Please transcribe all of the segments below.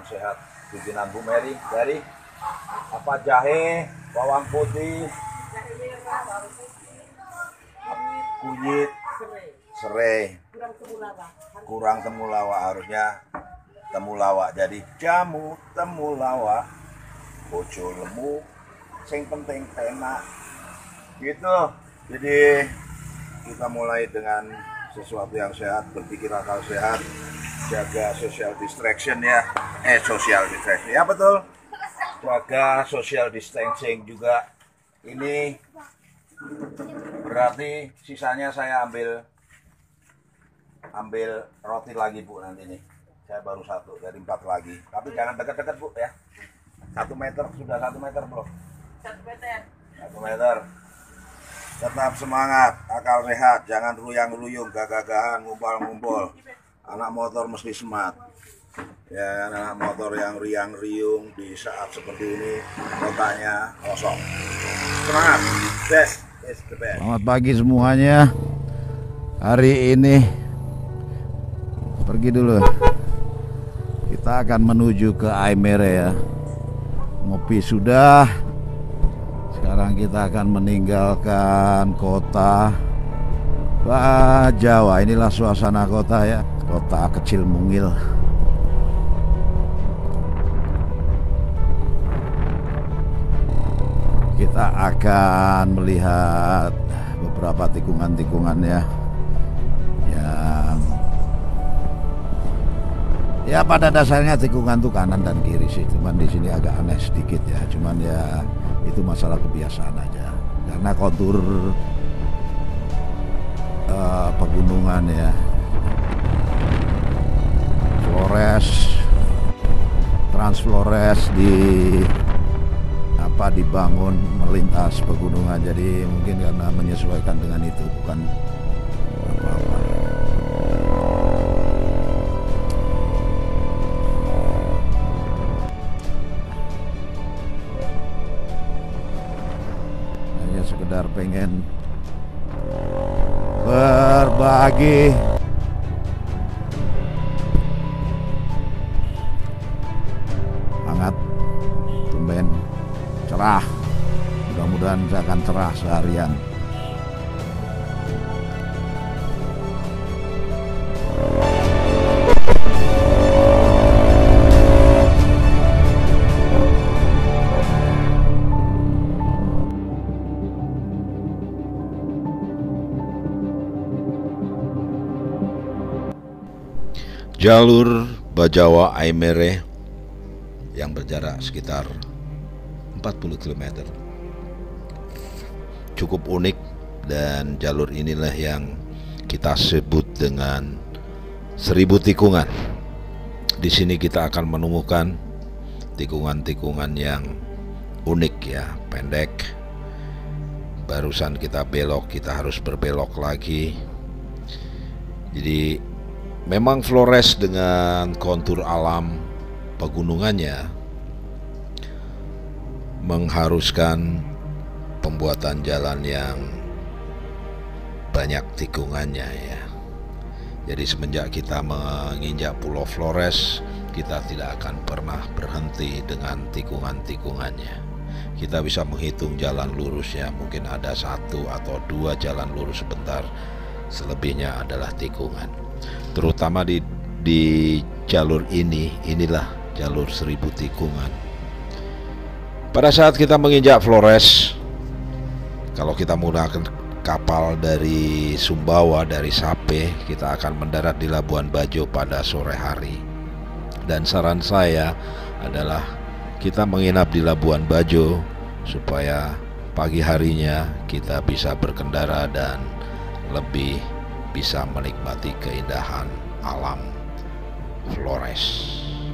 salam sehat bikinan Bu Mary dari apa jahe, bawang putih, kunyit, serai, kurang temulawak, harusnya temulawak, jadi jamu temulawak, bojo lemu, sing penting enak gitu. Jadi kita mulai dengan sesuatu yang sehat, berpikir akal sehat, jaga social distraction ya, social distraction ya, betul, jaga social distancing juga. Ini berarti sisanya saya ambil roti lagi Bu, nanti nih saya baru satu dari 4 lagi, tapi jangan dekat-dekat Bu ya. 1 meter, sudah 1 meter belum? 1 meter. 1 meter. Tetap semangat, akal sehat, jangan ruyang-ruyung, gagah-gagahan, ngumpul-ngumpul. Anak motor mesti smart. Ya, anak motor yang riang-riung di saat seperti ini, otaknya kosong. Semangat, best is the best. Selamat pagi semuanya. Hari ini pergi dulu. Kita akan menuju ke Aimere ya. Ngopi sudah. Sekarang kita akan meninggalkan kota Jawa. Inilah suasana kota ya, kota kecil mungil. Kita akan melihat beberapa tikungan-tikungan ya, yang ya pada dasarnya tikungan tuh kanan dan kiri sih, cuman di sini agak aneh sedikit ya, cuman ya itu masalah kebiasaan aja karena kontur pegunungan ya. Trans Flores dibangun melintas pegunungan, jadi mungkin karena menyesuaikan dengan itu, bukan apa-apa. Hanya sekedar pengen berbagi hangat, tumben cerah, mudah-mudahan saya akan cerah seharian. Jalur Bajawa Aimere yang berjarak sekitar 40 km. Cukup unik, dan jalur inilah yang kita sebut dengan 1000 tikungan. Di sini kita akan menemukan tikungan-tikungan yang unik ya, pendek. Barusan kita belok, kita harus berbelok lagi. Jadi memang Flores dengan kontur alam pegunungannya mengharuskan pembuatan jalan yang banyak tikungannya ya. Jadi semenjak kita menginjak Pulau Flores, kita tidak akan pernah berhenti dengan tikungan-tikungannya. Kita bisa menghitung jalan lurusnya, mungkin ada 1 atau 2 jalan lurus sebentar, selebihnya adalah tikungan. Terutama di jalur inilah jalur 1000 tikungan. Pada saat kita menginjak Flores, kalau kita menggunakan kapal dari Sumbawa, dari Sape, kita akan mendarat di Labuan Bajo pada sore hari. Dan saran saya adalah kita menginap di Labuan Bajo supaya pagi harinya kita bisa berkendara dan lebih bisa menikmati keindahan alam Flores.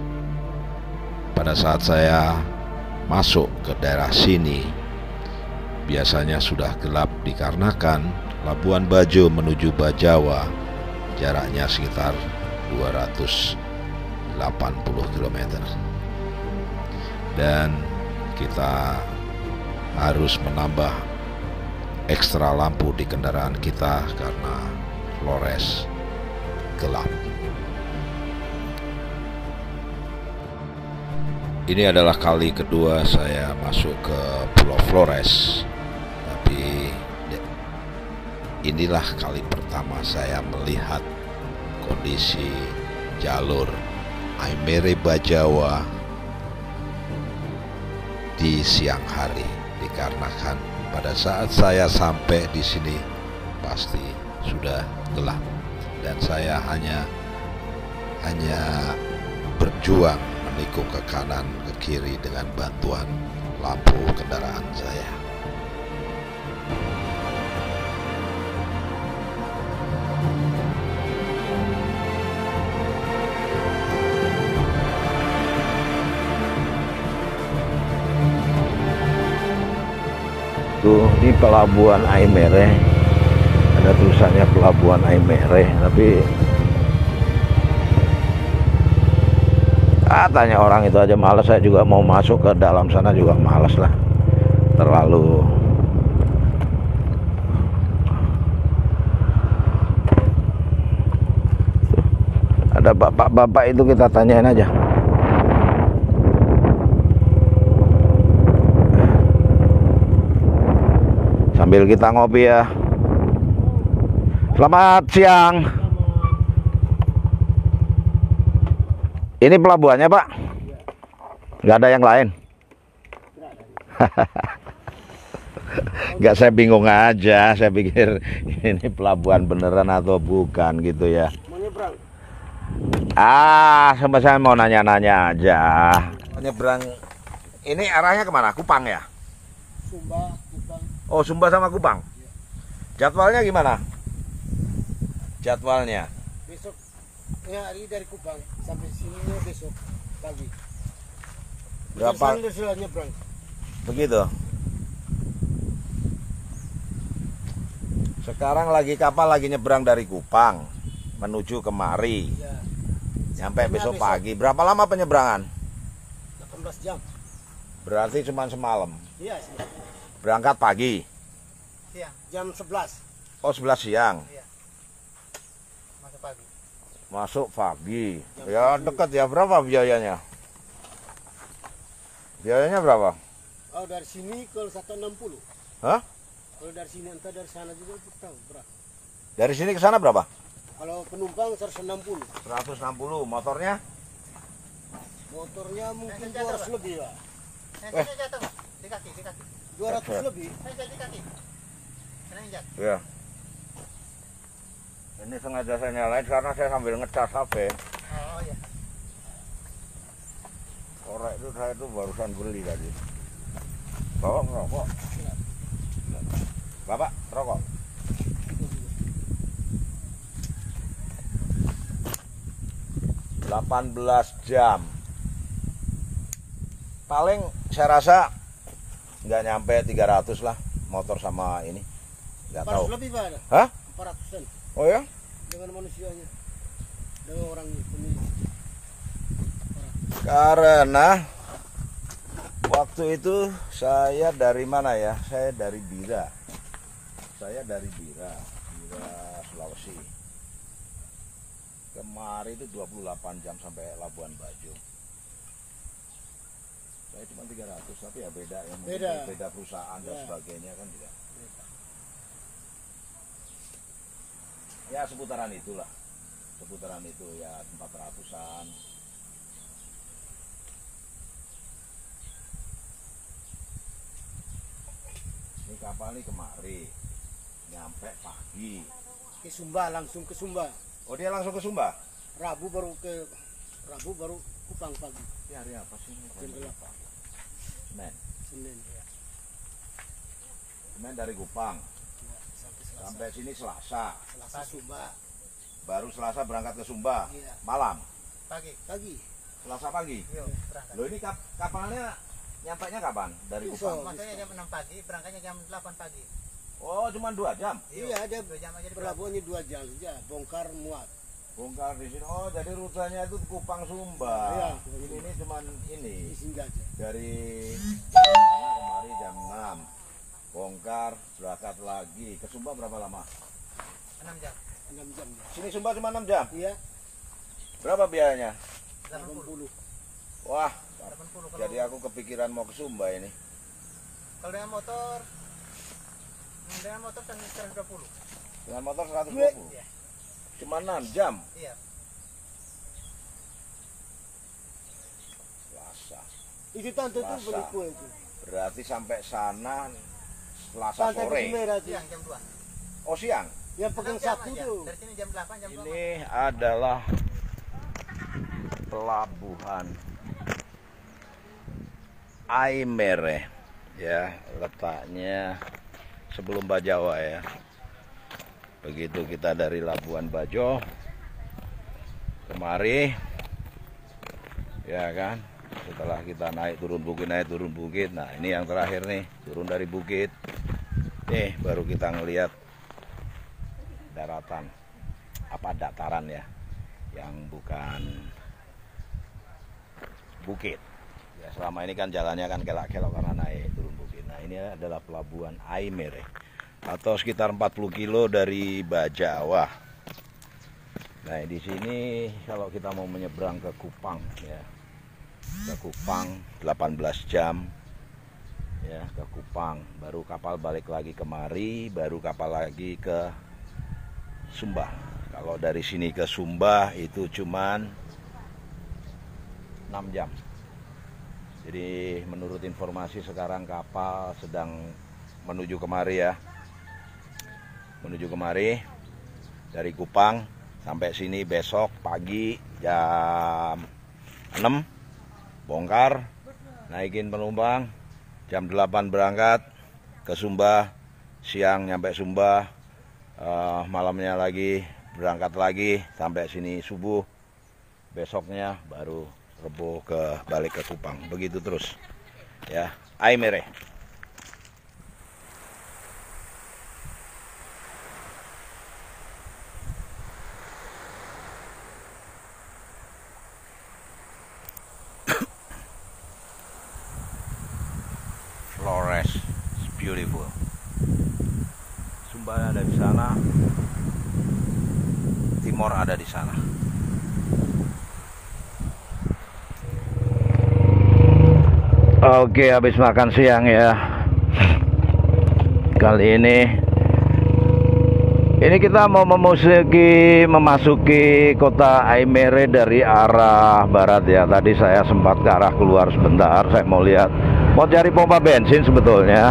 Pada saat saya masuk ke daerah sini, biasanya sudah gelap dikarenakan Labuan Bajo menuju Bajawa jaraknya sekitar 280 km. Dan kita harus menambah ekstra lampu di kendaraan kita karena Flores gelap. Ini adalah kali kedua saya masuk ke Pulau Flores, tapi inilah kali pertama saya melihat kondisi jalur Aimere Bajawa di siang hari, dikarenakan pada saat saya sampai di sini pasti sudah gelap dan saya hanya berjuang menikung ke kanan ke kiri dengan bantuan lampu kendaraan saya. Tuh di pelabuhan Aimere, ada tulisannya pelabuhan Aimere, tapi katanya orang itu aja malas. Saya juga mau masuk ke dalam sana juga malas lah, terlalu ada bapak-bapak itu, kita tanyain aja. Sambil kita ngopi ya. Selamat siang. Ini pelabuhannya, Pak? Nggak ada yang lain? Nggak, saya bingung aja. Saya pikir ini pelabuhan beneran atau bukan gitu ya. Mau nyebrang? Sama saya mau nanya-nanya aja. Nyebrang. Ini arahnya kemana? Kupang ya? Sumba, Kupang. Oh, Sumba sama Kupang. Jadwalnya gimana? Jadwalnya? Besok ya, hari dari Kupang sampai sini besok pagi. Berapa? Sudah nyebrang. Begitu. Sekarang lagi kapal lagi nyebrang dari Kupang menuju kemari. Ya. Nyampe besok besok. pagi. Berapa lama penyeberangan? 18 jam. Berarti cuma semalam. Iya, Berangkat pagi. siang. Jam 11. Oh, 11 siang. Iya. Masuk pagi. Masuk pagi. Ya dekat ya. Berapa biayanya? Biayanya berapa? Oh, dari sini ke 160. Hah? Kalau dari sini entah dari sana juga tahu berapa. Dari sini ke sana berapa? Kalau penumpang 160. 160. Motornya? Motornya mungkin 200 lebih lah. Jatuh, di kaki. 200 lebih. Di kaki. Kena injak. Ya. Ini sengaja saya nyalain karena saya sambil ngecas HP. Oh iya. Korek itu saya itu barusan beli tadi. Bawa ngerokok? Bapak, rokok? ...18 jam. Paling saya rasa nggak nyampe 300 lah motor sama ini. Nggak tahu. 400 lebih, Pak. Hah? 400-an Oh ya? dengan manusianya. Dengan orang pemilik. Karena waktu itu saya dari mana ya? Saya dari Bira. Bira, Sulawesi. Kemarin itu 28 jam sampai Labuan Bajo. Saya cuma 300, tapi ya beda ya, beda perusahaan dan sebagainya kan tidak. Ya seputaran itulah. Seputaran itu ya 400-an. Ini kapal ini kemari, nyampe pagi. Ke Sumba, langsung ke Sumba. Oh, dia langsung ke Sumba? Rabu baru Kupang pagi. Ini hari apa sih ini? Jam 8. Senin. Senin ya. Senin dari Kupang Sampai Selasa. sampai sini Selasa. Selasa Sumba. Baru Selasa berangkat ke Sumba. Iya. Malam. Pagi. Pagi. Selasa pagi. Yuk, berangkat. Loh, ini kapalnya nyampainya kapan? Dari Besok. Kupang? Maksudnya jam 6 pagi, berangkatnya jam 8 pagi. Oh, cuma 2 jam. Iya, ada 2 jam aja di pelabuhannya 2 jam saja, bongkar muat. Bongkar di sini. Oh, jadi rutenya itu Kupang Sumba. Iya. Ini cuman ini. Di singgah aja. Dari sana kemari jam 6. Bongkar, berangkat lagi. Ke Sumba berapa lama? 6 jam. 6 jam ya. Sini Sumba cuma 6 jam. Iya, Berapa biayanya? 80. 80. Wah, 80 kalau. Jadi aku kepikiran mau ke Sumba ini. Kalau dengan motor kan 120. Dengan motor 120. Iya. Cuma 6 jam. Iya. Selasa. Itu tante tuh Masa? beli kue itu. Berarti sampai sana Selasa Tante sore. di merah tuh. Siang jam 2. Oh siang. Yang pegang 6 jam sapu aja. tuh. Dari sini jam 8 jam 2. Ini adalah pelabuhan Aimere ya, letaknya sebelum Bajawa ya. Begitu kita dari Labuan Bajo kemari ya kan, setelah kita naik turun bukit, nah ini yang terakhir nih, turun dari bukit nih baru kita ngelihat daratan apa dataran ya, yang bukan bukit ya. Selama ini kan jalannya kan kelak-kelok karena naik turun bukit. Nah ini adalah pelabuhan Aimere atau sekitar 40 kilo dari Bajawa. Nah di sini kalau kita mau menyeberang ke Kupang ya, ke Kupang 18 jam ya, ke Kupang, baru kapal balik lagi kemari, baru kapal lagi ke Sumba. Kalau dari sini ke Sumba itu cuman 6 jam. Jadi menurut informasi sekarang kapal sedang menuju kemari ya, menuju kemari dari Kupang sampai sini besok pagi jam 6 bongkar, naikin penumpang, jam 8 berangkat ke Sumba, siang nyampe Sumba, malamnya lagi berangkat lagi sampai sini subuh, besoknya baru Rebo balik ke Kupang, begitu terus ya. Aimere. Flores, it's beautiful. Sumba ada di sana, Timor ada di sana. Oke, habis makan siang ya. Kali ini kita mau memasuki kota Aimere dari arah barat ya. Tadi saya sempat ke arah keluar sebentar. Saya mau lihat, mau cari pompa bensin sebetulnya.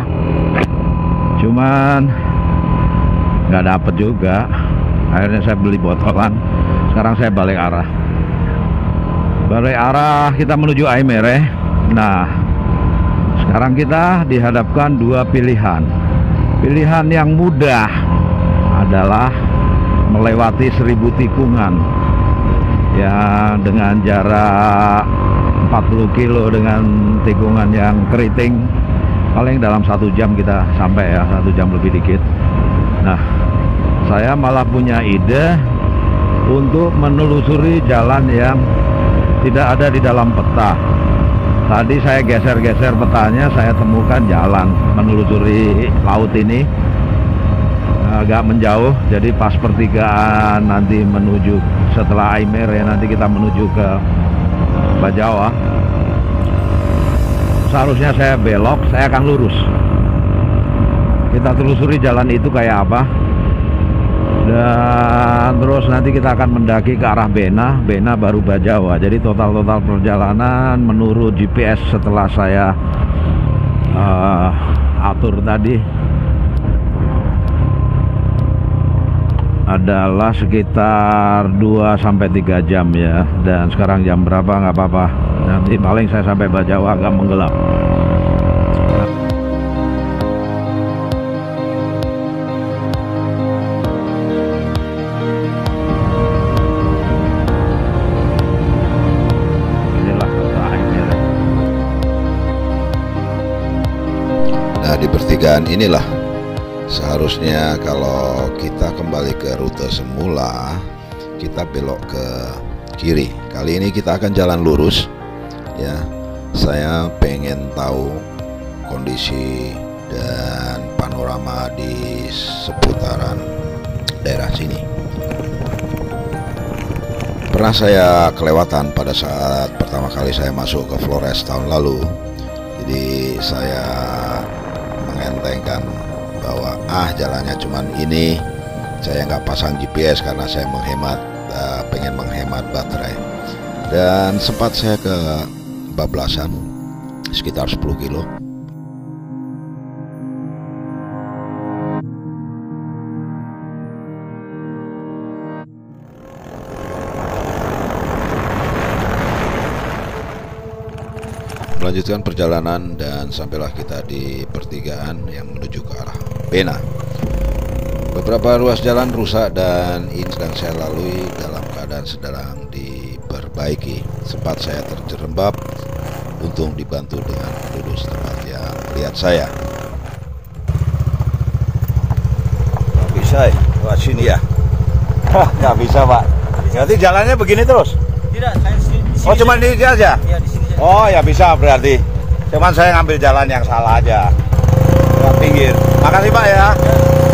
Cuman nggak dapet juga. Akhirnya saya beli botolan. Sekarang saya balik arah. Kita menuju Aimere. Nah, sekarang kita dihadapkan dua pilihan. Pilihan yang mudah adalah melewati 1000 tikungan ya, dengan jarak 40 kilo dengan tikungan yang keriting. Paling dalam 1 jam kita sampai ya, 1 jam lebih dikit. Nah, saya malah punya ide untuk menelusuri jalan yang tidak ada di dalam peta. Tadi saya geser-geser petanya, saya temukan jalan menelusuri laut ini agak menjauh. Jadi pas pertigaan nanti menuju setelah Aimere, nanti kita menuju ke Bajawa, seharusnya saya belok, saya akan lurus. Kita telusuri jalan itu kayak apa, dan terus nanti kita akan mendaki ke arah Bena baru Bajawa. Jadi total perjalanan menurut GPS setelah saya atur tadi adalah sekitar 2-3 jam ya. Dan sekarang jam berapa nggak apa-apa, nanti paling saya sampai Bajawa agak menggelap. Di pertigaan inilah seharusnya kalau kita kembali ke rute semula, kita belok ke kiri. Kali ini kita akan jalan lurus ya. Saya pengen tahu kondisi dan panorama di seputaran daerah sini. Pernah saya kelewatan pada saat pertama kali saya masuk ke Flores tahun lalu. Jadi saya mengentengkan bahwa jalannya cuman ini. Saya nggak pasang GPS karena saya pengen menghemat baterai. Dan sempat saya kebablasan sekitar 10 kilo. Melanjutkan perjalanan dan sampailah kita di pertigaan yang menuju ke arah Pena. Beberapa ruas jalan rusak dan ini sedang saya lalui dalam keadaan sedang diperbaiki. Sempat saya terjerembab, untung dibantu dengan penduduk setempat yang melihat saya. Nggak bisa ya, lewat sini ya? Nggak bisa, Pak. Berarti jalannya begini terus? Tidak, saya di sini. Oh, cuma di sini aja? Iya, di sini. Oh ya bisa berarti. Cuman saya ngambil jalan yang salah aja. Lewat pinggir. Makasih Pak ya.